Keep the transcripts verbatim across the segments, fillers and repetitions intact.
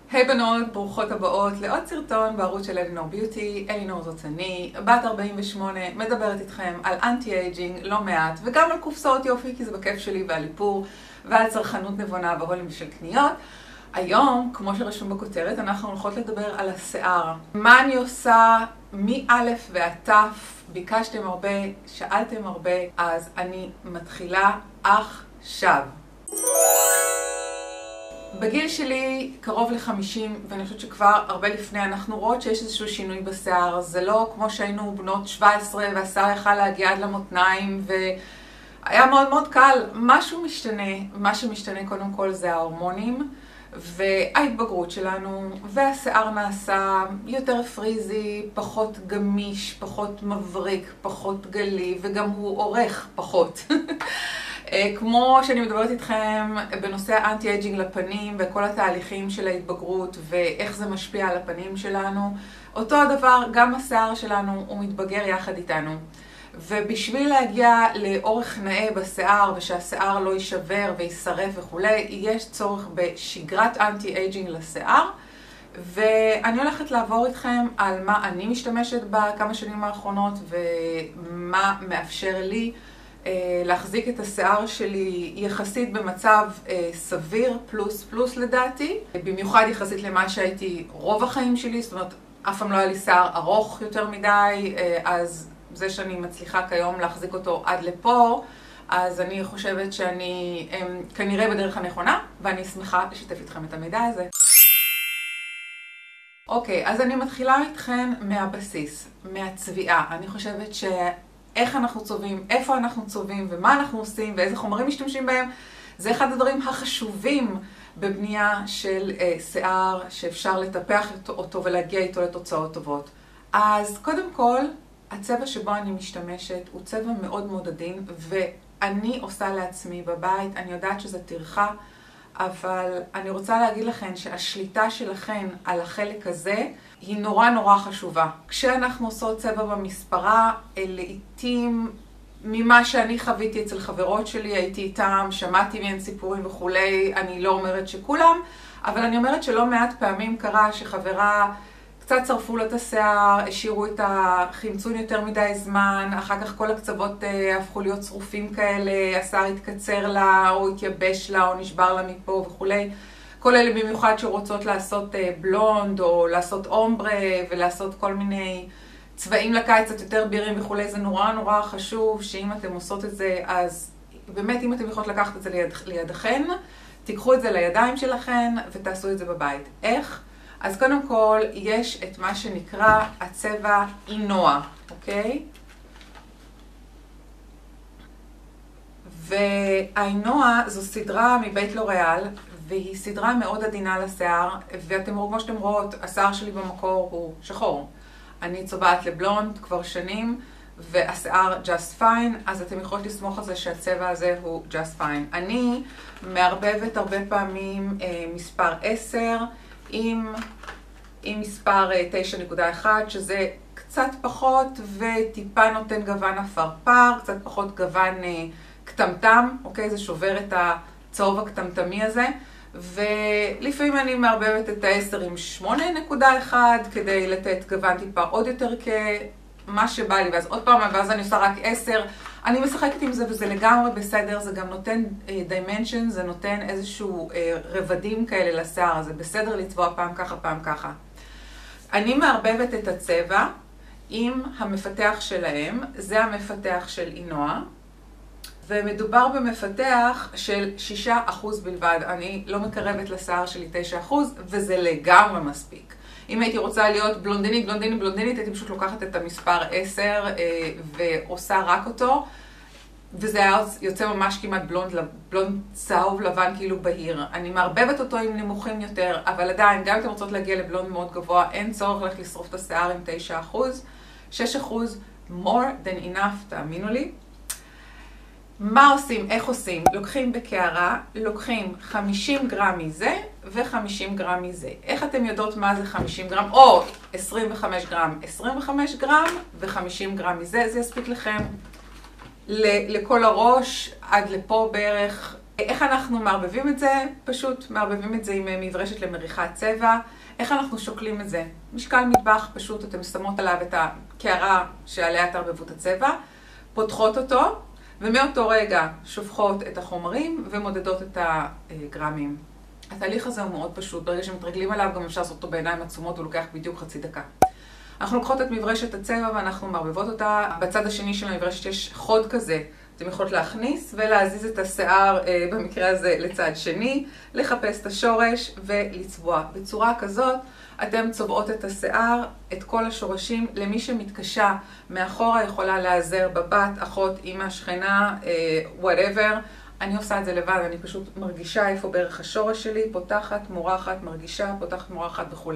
היי hey בנות, ברוכות הבאות לעוד סרטון בערוץ של אלינור ביוטי. אלינור זאת אני, בת ארבעים ושמונה, מדברת איתכם על אנטי אייג'ינג לא מעט, וגם על קופסאות יופי כי זה בכיף שלי, ועל איפור, ועל צרכנות נבונה והולים של קניות. היום, כמו שרשום בכותרת, אנחנו הולכות לדבר על השיער. מה אני עושה מא' ועד ת', ביקשתם הרבה, שאלתם הרבה, אז אני מתחילה עכשיו. בגיל שלי קרוב ל-חמישים, ואני חושבת שכבר הרבה לפני אנחנו רואות שיש איזשהו שינוי בשיער. זה לא כמו שהיינו בנות שבע עשרה והשיער יכל להגיע עד למותניים והיה מאוד מאוד קל. משהו משתנה, מה שמשתנה קודם כל זה ההורמונים וההתבגרות שלנו, והשיער נעשה יותר פריזי, פחות גמיש, פחות מבריק, פחות גלי, וגם הוא עורך פחות. כמו שאני מדברת איתכם בנושא האנטי אייג'ינג לפנים וכל התהליכים של ההתבגרות ואיך זה משפיע על הפנים שלנו, אותו הדבר, גם השיער שלנו הוא מתבגר יחד איתנו. ובשביל להגיע לאורך נאה בשיער ושהשיער לא יישבר וישרף וכולי, יש צורך בשגרת אנטי אייג'ינג לשיער. ואני הולכת לעבור איתכם על מה אני משתמשת בכמה שנים האחרונות ומה מאפשר לי להחזיק את השיער שלי יחסית במצב סביר, פלוס פלוס לדעתי. במיוחד יחסית למה שהייתי רוב החיים שלי, זאת אומרת, אף פעם לא היה לי שיער ארוך יותר מדי, אז זה שאני מצליחה כיום להחזיק אותו עד לפה, אז אני חושבת שאני כנראה בדרך הנכונה, ואני שמחה לשתף איתכם את המידע הזה. אוקיי, אז אני מתחילה איתכם מהבסיס, מהצביעה. אני חושבת ש... איך אנחנו צובעים, איפה אנחנו צובעים ומה אנחנו עושים ואיזה חומרים משתמשים בהם, זה אחד הדברים החשובים בבנייה של אה, שיער שאפשר לטפח אותו ולהגיע איתו לתוצאות טובות. אז קודם כל, הצבע שבו אני משתמשת הוא צבע מאוד מאוד עדין, ואני עושה לעצמי בבית. אני יודעת שזה טרחה, אבל אני רוצה להגיד לכם שהשליטה שלכם על החלק הזה היא נורא נורא חשובה. כשאנחנו עושות צבע במספרה, לעתים ממה שאני חוויתי אצל חברות שלי, הייתי איתם, שמעתי מהן סיפורים וכולי, אני לא אומרת שכולם, אבל אני אומרת שלא מעט פעמים קרה שחברה קצת צרפו לה את השיער, השאירו את החמצון יותר מדי זמן, אחר כך כל הקצוות אה, הפכו להיות צרופים כאלה, השיער התקצר לה, או התייבש לה, או נשבר לה מפה וכולי. כל אלה במיוחד שרוצות לעשות אה, בלונד, או לעשות אומברה, ולעשות כל מיני צבעים לקיץ קצת יותר בירים וכולי. זה נורא נורא חשוב שאם אתם עושות את זה, אז באמת אם אתם יכולות לקחת את זה ליד, לידכן, תיקחו את זה לידיים שלכן ותעשו את זה בבית. איך? אז קודם כל, יש את מה שנקרא הצבע אינוע, אוקיי? והאינוע זו סדרה מבית לוריאל, והיא סדרה מאוד עדינה לשיער, ואתם רואים, כמו שאתם רואות, השיער שלי במקור הוא שחור. אני צובעת לבלונד כבר שנים, והשיער just fine, אז אתם יכולים לסמוך על זה שהצבע הזה הוא just fine. אני מערבבת הרבה פעמים אה, מספר עשר, עם, עם מספר תשע נקודה אחת, שזה קצת פחות וטיפה נותן גוון אפרפר, קצת פחות גוון קטמטם, אוקיי? זה שובר את הצהוב הקטמטמי הזה. ולפעמים אני מערבבת את ה-עשר עם שמונה נקודה אחת כדי לתת גוון טיפה עוד יותר כמה שבא לי, ואז עוד פעם, ואז אני עושה רק עשר. אני משחקת עם זה וזה לגמרי בסדר, זה גם נותן dimension, זה נותן איזשהו רבדים כאלה לשיער, זה בסדר לצבוע פעם ככה, פעם ככה. אני מערבבת את הצבע עם המפתח שלהם, זה המפתח של אינוע, ומדובר במפתח של שישה אחוז בלבד. אני לא מקרבת לשיער שלי תשע אחוז, וזה לגמרי מספיק. אם הייתי רוצה להיות בלונדינית, בלונדינית, בלונדינית, הייתי פשוט לוקחת את המספר עשר אה, ועושה רק אותו, וזה היה יוצא ממש כמעט בלונד, בלונד צהוב לבן כאילו בהיר. אני מערבבת אותו עם נמוכים יותר, אבל עדיין, גם אם אתם רוצות להגיע לבלונד מאוד גבוה, אין צורך לך לשרוף את השיער עם תשע אחוז. שש אחוז, more than enough, תאמינו לי. מה עושים? איך עושים? לוקחים בקערה, לוקחים חמישים גרם מזה ו-חמישים גרם מזה. איך אתם יודעות מה זה חמישים גרם? או עשרים וחמישה גרם, עשרים וחמישה גרם ו-חמישים גרם מזה. זה יספיק לכם לכל הראש, עד לפה בערך, איך אנחנו מערבבים את זה? פשוט מערבבים את זה עם מברשת למריחת צבע. איך אנחנו שוקלים את זה? משקל מטבח פשוט, אתם שמות עליו את הקערה שעליה תערבבו את הצבע, פותחות אותו, ומאותו רגע שופכות את החומרים ומודדות את הגרמים. התהליך הזה הוא מאוד פשוט, ברגע שמתרגלים עליו גם אפשר לעשות אותו בעיניים עצומות, הוא לוקח בדיוק חצי דקה. אנחנו לוקחות את מברשת הצבע ואנחנו מערבבות אותה. בצד השני של המברשת יש חוד כזה. אתם יכולות להכניס ולהזיז את השיער, במקרה הזה לצד שני, לחפש את השורש ולצבוע. בצורה כזאת אתם צובעות את השיער, את כל השורשים. למי שמתקשה מאחורה יכולה להיעזר בבת, אחות, אמא, שכנה, whatever. אני עושה את זה לבד, אני פשוט מרגישה איפה בערך השורש שלי, פותחת, מורחת, מרגישה, פותחת, מורחת וכו'.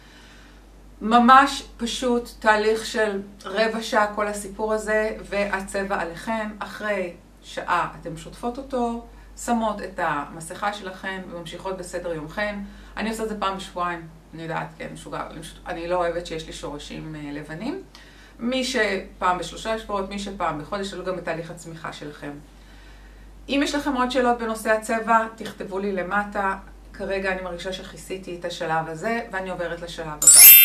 ממש פשוט תהליך של רבע שעה כל הסיפור הזה, והצבע עליכם. אחרי שעה אתם שוטפות אותו, שמות את המסכה שלכם וממשיכות בסדר יומכם. אני עושה את זה פעם בשבועיים, אני יודעת, כן, משוגע, אני לא אוהבת שיש לי שורשים לבנים. מי שפעם בשלושה שבועות, מי שפעם בחודש, תלוי גם בתהליך הצמיחה שלכם. אם יש לכם עוד שאלות בנושא הצבע, תכתבו לי למטה. כרגע אני מרגישה שכיסיתי את השלב הזה, ואני עוברת לשלב הבא.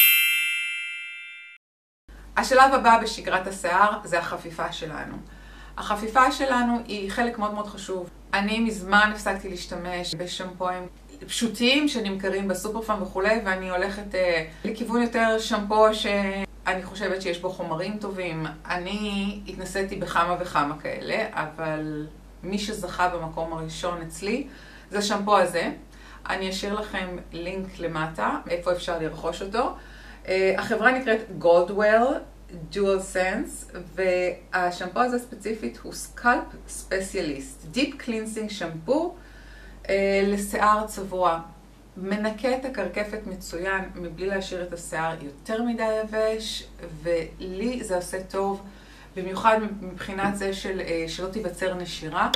השלב הבא בשגרת השיער זה החפיפה שלנו. החפיפה שלנו היא חלק מאוד מאוד חשוב. אני מזמן הפסקתי להשתמש בשמפואים פשוטים שנמכרים בסופר פארם וכו', ואני הולכת אה, לכיוון יותר שמפו שאני חושבת שיש בו חומרים טובים. אני התנסיתי בכמה וכמה כאלה, אבל מי שזכה במקום הראשון אצלי זה השמפו הזה. אני אשאיר לכם לינק למטה, איפה אפשר לרכוש אותו. החברה נקראת Goldwell Dual Sense, והשמפו הזה ספציפית הוא Scalp Specialist, Deep Cleansing שמפו לשיער צבוע. מנקה את הקרקפת מצוין מבלי להשאיר את השיער יותר מדי יבש, ולי זה עושה טוב, במיוחד מבחינת זה של, שלא תיווצר נשירה.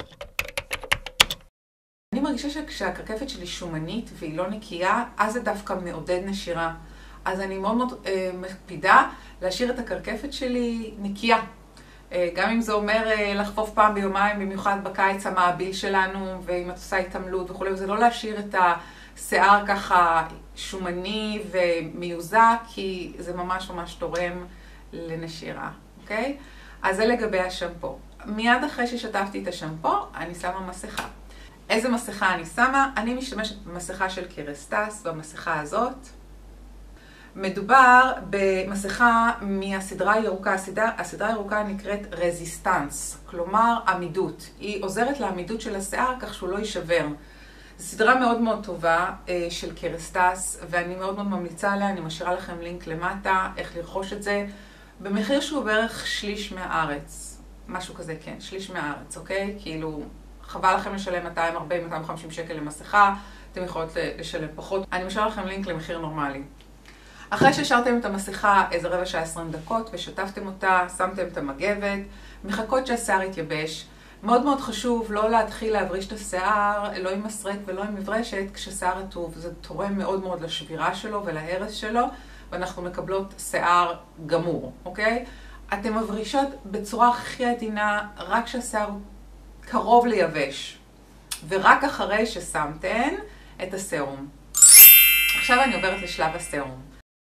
אני מרגישה שכשהקרקפת שלי שומנית והיא לא נקייה, אז זה דווקא מעודד נשירה. אז אני מאוד מאוד אה, מקפידה להשאיר את הקרקפת שלי נקייה. אה, גם אם זה אומר אה, לחפוף פעם ביומיים, במיוחד בקיץ המעביל שלנו, ואם את עושה התעמלות וכו', זה לא להשאיר את השיער ככה שומני ומיוזע, כי זה ממש ממש תורם לנשירה, אוקיי? אז זה לגבי השמפו. מיד אחרי ששטפתי את השמפו, אני שמה מסכה. איזה מסכה אני שמה? אני משתמשת במסכה של קרסטס, במסכה הזאת. מדובר במסכה מהסדרה הירוקה. הסדרה, הסדרה הירוקה נקראת רזיסטנס, כלומר עמידות. היא עוזרת לעמידות של השיער כך שהוא לא יישבר. זו סדרה מאוד מאוד טובה של קרסטס, ואני מאוד מאוד ממליצה עליה. אני משאירה לכם לינק למטה, איך לרכוש את זה. במחיר שהוא בערך שליש מהארץ. משהו כזה, כן, שליש מהארץ, אוקיי? כאילו, חבל לכם לשלם מאתיים ארבעים עד מאתיים וחמישים שקל למסכה, אתם יכולות לשלם פחות. אני משאיר לכם לינק למחיר נורמלי. אחרי שהשארתם את המסכה איזה רבע שעה עשרים דקות ושטפתם אותה, שמתם את המגבת, מחכות שהשיער יתייבש. מאוד מאוד חשוב לא להתחיל להבריש את השיער, לא עם מסרק ולא עם מברשת, כששיער רטוב. זה תורם מאוד מאוד לשבירה שלו ולהרס שלו, ואנחנו מקבלות שיער גמור, אוקיי? אתם מברישות בצורה הכי עדינה, רק כשהשיער קרוב ליבש, ורק אחרי ששמתן את הסרום. עכשיו אני עוברת לשלב הסרום.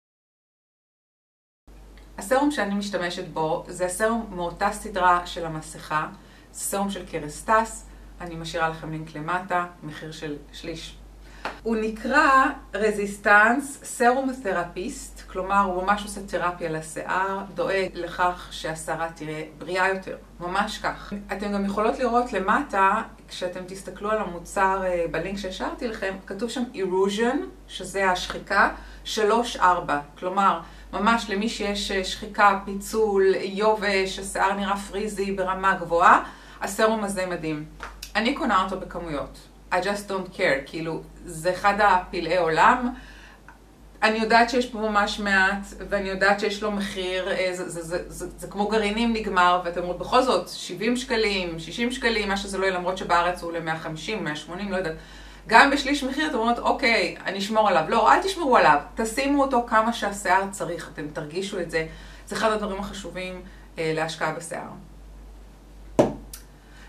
הסרום שאני משתמשת בו זה הסרום מאותה סדרה של המסכה, סרום של קרסטס, אני משאירה לכם לינק למטה, מחיר של שליש. הוא נקרא רזיסטנס סרום תרפיסט, כלומר הוא ממש עושה תרפיה לשיער, דואג לכך שהשערה תראה בריאה יותר, ממש כך. אתם גם יכולות לראות למטה, כשאתם תסתכלו על המוצר בלינק שהשארתי לכם, כתוב שם erosion, שזה השחיקה, שלוש ארבע, כלומר ממש למי שיש שחיקה, פיצול, יובש, השיער נראה פריזי ברמה גבוהה, הסרום הזה מדהים. אני קונה אותו בכמויות. I just don't care, כאילו, זה אחד הפלאי עולם. אני יודעת שיש פה ממש מעט, ואני יודעת שיש לו מחיר, זה, זה, זה, זה, זה כמו גרעינים נגמר, ואתם אומרים בכל זאת, שבעים שקלים, שישים שקלים, מה שזה לא יהיה, למרות שבארץ הוא ל-מאה וחמישים, מאה ושמונים, לא יודעת. גם בשליש מחיר אתם אומרות, אוקיי, אני אשמור עליו. לא, אל תשמרו עליו, תשימו אותו כמה שהשיער צריך, אתם תרגישו את זה. זה אחד הדברים החשובים אה, להשקעה בשיער.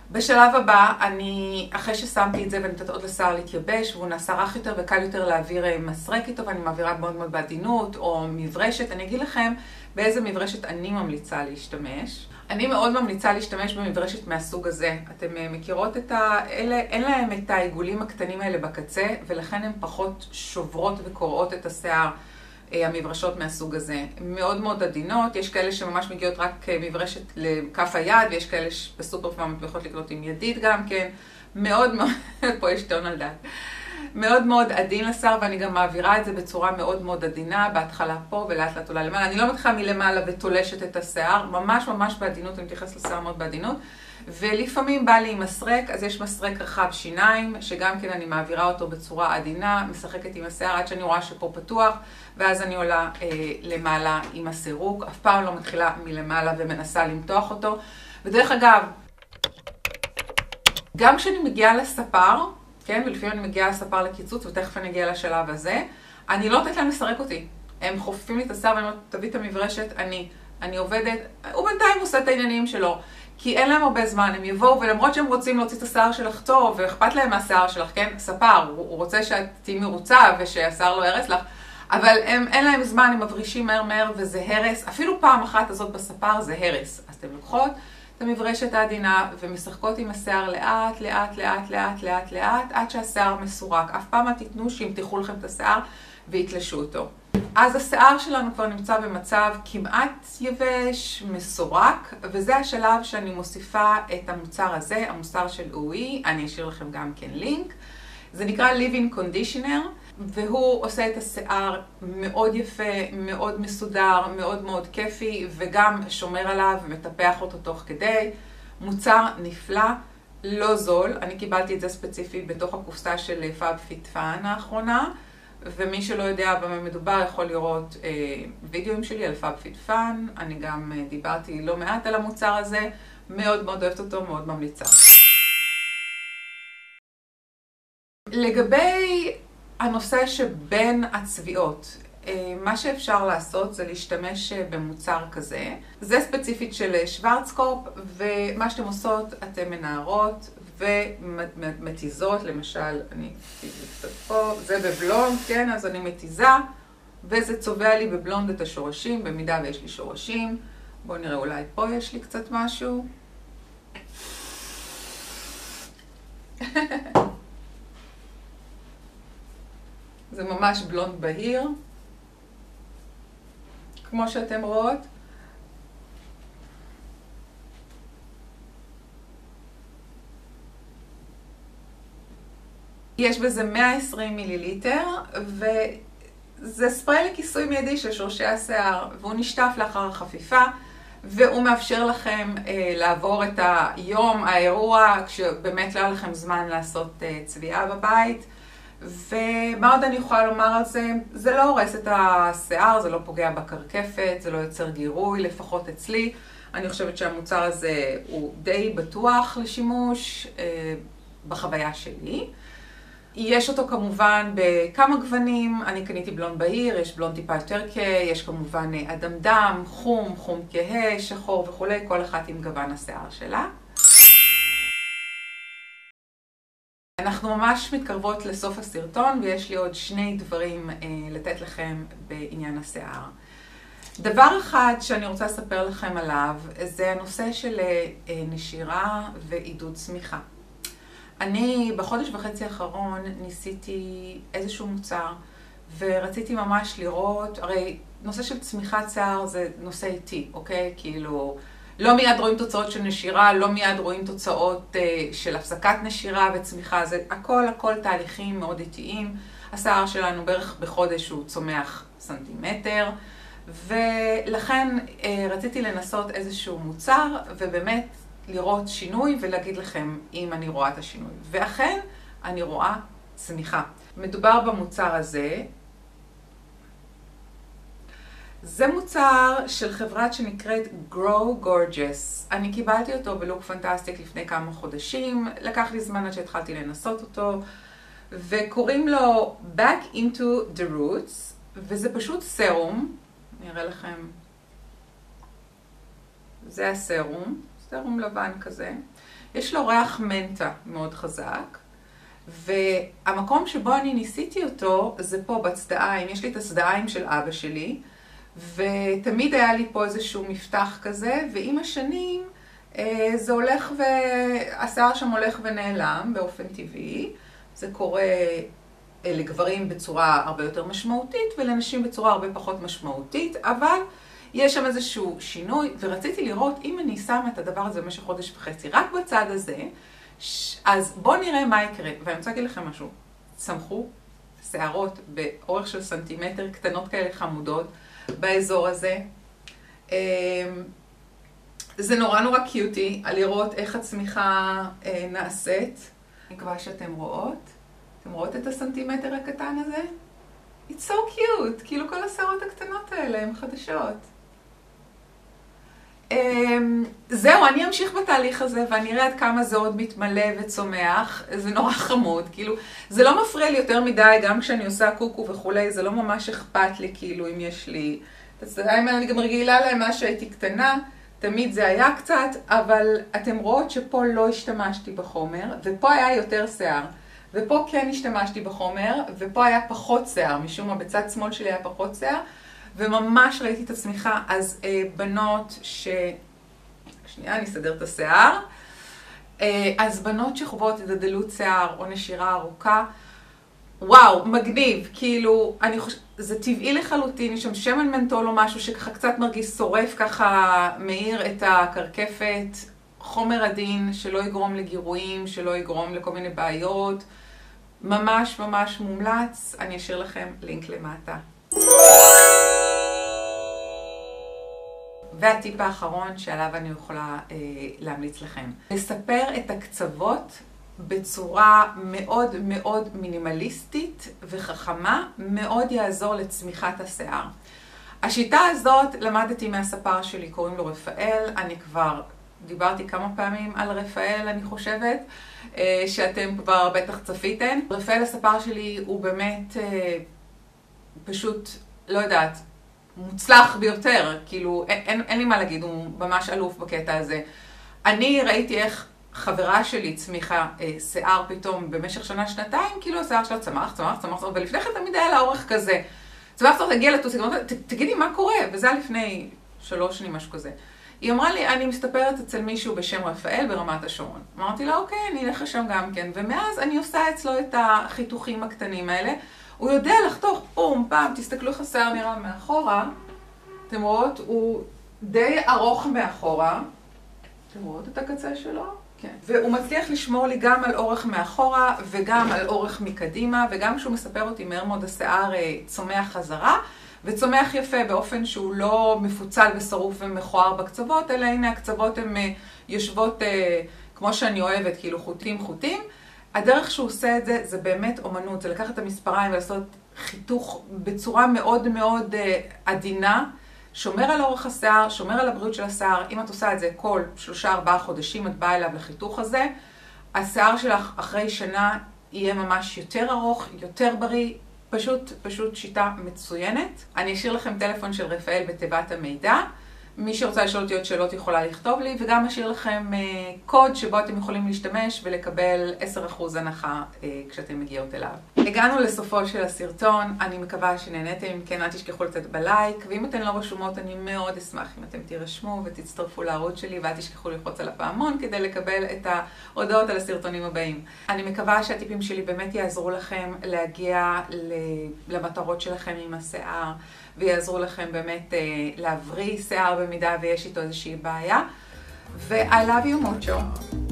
בשלב הבא, אני, אחרי ששמתי את זה ואני נתת עוד לשיער להתייבש, והוא נעשה רך יותר וקל יותר להעביר מסרק איתו, ואני מעבירה מאוד מאוד בעדינות, או מברשת. אני אגיד לכם באיזה מברשת אני ממליצה להשתמש. אני מאוד ממליצה להשתמש במברשת מהסוג הזה. אתם מכירות את ה... אלה, אין להם את העיגולים הקטנים האלה בקצה, ולכן הן פחות שוברות וקורעות את השיער. המברשות מהסוג הזה מאוד מאוד עדינות. יש כאלה שממש מגיעות רק מברשת לכף היד, ויש כאלה בסופר פארם יכולות לקנות עם ידית גם כן. מאוד מאוד, פה יש טון על דעת. מאוד מאוד עדין לשיער, ואני גם מעבירה את זה בצורה מאוד מאוד עדינה, בהתחלה פה ולאט לאט עולה למעלה. אני לא מתחילה מלמעלה ותולשת את השיער, ממש ממש בעדינות, אני מתייחס לשיער מאוד בעדינות. ולפעמים בא לי עם מסרק, אז יש מסרק רחב שיניים, שגם כן אני מעבירה אותו בצורה עדינה, משחקת עם השיער עד שאני רואה שפה פתוח, ואז אני עולה אה, למעלה עם הסירוק. אף פעם לא מתחילה מלמעלה ומנסה למתוח אותו. ודרך אגב, גם כשאני מגיעה לספר, כן, ולפעמים אני מגיעה לספר לקיצוץ, ותכף אני אגיע לשלב הזה, אני לא נותנת להם לסרק אותי. הם חופפים לי את השיער, ואני אומרת, תביא את המברשת, אני, אני עובדת, הוא בינתיים עושה את העניינים שלו. כי אין להם הרבה זמן, הם יבואו, ולמרות שהם רוצים להוציא את השיער שלך טוב, ואכפת להם מהשיער שלך, כן? ספר, הוא רוצה שאת תהיי מרוצה, ושהשיער לא ירס לך, אבל הם, אין להם זמן, הם מברישים מהר מהר, וזה הרס. אפילו פעם אחת הזאת בספר זה הרס. אז אתם לוקחות את המברשת העדינה, ומשחקות עם השיער לאט, לאט, לאט, לאט, לאט, לאט, עד שהשיער מסורק. אף פעם אל תיתנו שימתחו לכם את השיער, ויתלשו אותו. אז השיער שלנו כבר נמצא במצב כמעט יבש, מסורק, וזה השלב שאני מוסיפה את המוצר הזה, המוצר של אוי, אני אשאיר לכם גם כן לינק. זה נקרא Leave-In Conditioner, והוא עושה את השיער מאוד יפה, מאוד מסודר, מאוד מאוד כיפי, וגם שומר עליו ומטפח אותו תוך כדי. מוצר נפלא, לא זול. אני קיבלתי את זה ספציפית בתוך הקופסה של FabFitFun האחרונה, ומי שלא יודע במה מדובר יכול לראות אה, וידאוים שלי על FabFitFun. אני גם אה, דיברתי לא מעט על המוצר הזה, מאוד מאוד אוהבת אותו, מאוד ממליצה. לגבי הנושא שבין הצביעות, אה, מה שאפשר לעשות זה להשתמש במוצר כזה. זה ספציפית של שוורצקופ, ומה שאתם עושות, אתם מנערות ומתיזות, למשל, אני אתיז קצת פה, זה בבלונד, כן, אז אני מתיזה, וזה צובע לי בבלונד את השורשים, במידה ויש לי שורשים. בואו נראה, אולי פה יש לי קצת משהו. זה ממש בלונד בהיר, כמו שאתם רואות. יש בזה מאה ועשרים מיליליטר, וזה ספרי לכיסוי מיידי של שורשי השיער, והוא נשטף לאחר החפיפה, והוא מאפשר לכם אה, לעבור את היום, האירוע, כשבאמת לא היה לכם זמן לעשות אה, צביעה בבית. ומה עוד אני יכולה לומר על זה? זה לא הורס את השיער, זה לא פוגע בקרקפת, זה לא יוצר גירוי, לפחות אצלי. אני חושבת שהמוצר הזה הוא די בטוח לשימוש אה, בחוויה שלי. יש אותו כמובן בכמה גוונים, אני קניתי בלונד בהיר, יש בלונד טיפה יותר כהה, יש כמובן אדמדם, חום, חום כהה, שחור וכו', כל אחת עם גוון השיער שלה. אנחנו ממש מתקרבות לסוף הסרטון, ויש לי עוד שני דברים אה, לתת לכם בעניין השיער. דבר אחד שאני רוצה לספר לכם עליו, זה הנושא של אה, נשירה ועידוד צמיחה. אני בחודש וחצי האחרון ניסיתי איזשהו מוצר, ורציתי ממש לראות, הרי נושא של צמיחת שיער זה נושא איטי, אוקיי? כאילו, לא מיד רואים תוצאות של נשירה, לא מיד רואים תוצאות uh, של הפסקת נשירה וצמיחה, זה הכל הכל תהליכים מאוד איטיים. השיער שלנו בערך בחודש הוא צומח סנטימטר, ולכן uh, רציתי לנסות איזשהו מוצר, ובאמת לראות שינוי ולהגיד לכם אם אני רואה את השינוי. ואכן, אני רואה צמיחה. מדובר במוצר הזה. זה מוצר של חברת שנקראת Grow Gorgeous. אני קיבלתי אותו בלוק פנטסטיק לפני כמה חודשים. לקח לי זמן עד שהתחלתי לנסות אותו. וקוראים לו Back into the Roots. וזה פשוט סרום. אני אראה לכם. זה הסרום. סרום לבן כזה. יש לו ריח מנטה מאוד חזק, והמקום שבו אני ניסיתי אותו זה פה בצדעיים. יש לי את הצדעיים של אבא שלי, ותמיד היה לי פה איזשהו מפתח כזה, ועם השנים זה הולך והשיער שם הולך ונעלם באופן טבעי. זה קורה לגברים בצורה הרבה יותר משמעותית ולנשים בצורה הרבה פחות משמעותית, אבל יש שם איזשהו שינוי, ורציתי לראות אם אני שמה את הדבר הזה במשך חודש וחצי רק בצד הזה, אז בואו נראה מה יקרה. ואני רוצה להגיד לכם משהו, צמחו שערות באורך של סנטימטר, קטנות כאלה חמודות באזור הזה. זה נורא נורא קיוטי על לראות איך הצמיחה נעשית. אני מקווה שאתם רואות. אתם רואות את הסנטימטר הקטן הזה? It's so cute! כאילו כל השערות הקטנות האלה הן חדשות. זהו, אני אמשיך בתהליך הזה ואני אראה עד כמה זה עוד מתמלא וצומח. זה נורא חמוד, כאילו, זה לא מפריע לי יותר מדי, גם כשאני עושה קוקו וכולי, זה לא ממש אכפת לי, כאילו, אם יש לי... את הצדעים האלה אני גם רגילה להם מה שהייתי קטנה, תמיד זה היה קצת, אבל אתם רואות שפה לא השתמשתי בחומר, ופה היה יותר שיער. ופה כן השתמשתי בחומר, ופה היה פחות שיער, משום מה בצד שמאל שלי היה פחות שיער, וממש ראיתי את הצמיחה. אז אה, בנות ש... שנייה, אני אסדר את השיער. אה, אז בנות שחוות הדלות שיער או נשירה ארוכה, וואו, מגניב, כאילו, אני חוש... זה טבעי לחלוטין, יש שם שמן מנטול או משהו שככה קצת מרגיש שורף, ככה מאיר את הקרקפת, חומר עדין שלא יגרום לגירויים, שלא יגרום לכל מיני בעיות, ממש ממש מומלץ. אני אשאיר לכם לינק למטה. והטיפ האחרון שעליו אני יכולה אה, להמליץ לכם. לספר את הקצוות בצורה מאוד מאוד מינימליסטית וחכמה, מאוד יעזור לצמיחת השיער. השיטה הזאת למדתי מהספר שלי, קוראים לו רפאל. אני כבר דיברתי כמה פעמים על רפאל, אני חושבת, שאתם כבר בטח צפיתן. רפאל הספר שלי הוא באמת פשוט, לא יודעת, מוצלח ביותר, כאילו אין, אין לי מה להגיד, הוא ממש אלוף בקטע הזה. אני ראיתי איך חברה שלי צמיחה אה, שיער פתאום במשך שנה, שנתיים, כאילו השיער שלה צמח, צמח, צמח, צמח, ולפני כן תמיד היה לה אורך כזה. צמח צריך להגיע לטוס, תגידי מה קורה, וזה היה לפני שלוש שנים, משהו כזה. היא אמרה לי, אני מסתפרת אצל מישהו בשם רפאל ברמת השרון. אמרתי לה, אוקיי, אני אלך לשם גם כן, ומאז אני עושה אצלו את החיתוכים הקטנים האלה. הוא יודע לחתוך פום, פעם, תסתכלו איך השיער נראה מאחורה. אתם רואות, הוא די ארוך מאחורה. אתם רואות את הקצה שלו? כן. והוא מצליח לשמור לי גם על אורך מאחורה וגם על אורך מקדימה, וגם כשהוא מספר אותי מהר מאוד השיער צומח חזרה, וצומח יפה באופן שהוא לא מפוצל ושרוף ומכוער בקצוות, אלא הנה הקצוות הן יושבות כמו שאני אוהבת, כאילו חוטים חוטים. הדרך שהוא עושה את זה, זה באמת אומנות, זה לקחת את המספריים ולעשות חיתוך בצורה מאוד מאוד עדינה, שומר על אורך השיער, שומר על הבריאות של השיער. אם את עושה את זה כל שלושה ארבעה חודשים, את באה אליו לחיתוך הזה, השיער שלך אחרי שנה יהיה ממש יותר ארוך, יותר בריא, פשוט, פשוט שיטה מצוינת. אני אשאיר לכם טלפון של רפאל בתיבת המידע. מי שרוצה לשאול אותי עוד שאלות יכולה לכתוב לי, וגם אשאיר לכם uh, קוד שבו אתם יכולים להשתמש ולקבל עשרה אחוז הנחה uh, כשאתם מגיעות אליו. הגענו לסופו של הסרטון, אני מקווה שנהניתם. אם כן, אל תשכחו לצאת בלייק, ואם אתן לא רשומות אני מאוד אשמח אם אתם תירשמו ותצטרפו לערוץ שלי, ואל תשכחו ללחוץ על הפעמון כדי לקבל את ההודעות על הסרטונים הבאים. אני מקווה שהטיפים שלי באמת יעזרו לכם להגיע למטרות שלכם עם השיער, ויעזרו לכם באמת uh, להבריא שיער במידה ויש איתו איזושהי בעיה. ו- I love you mucho.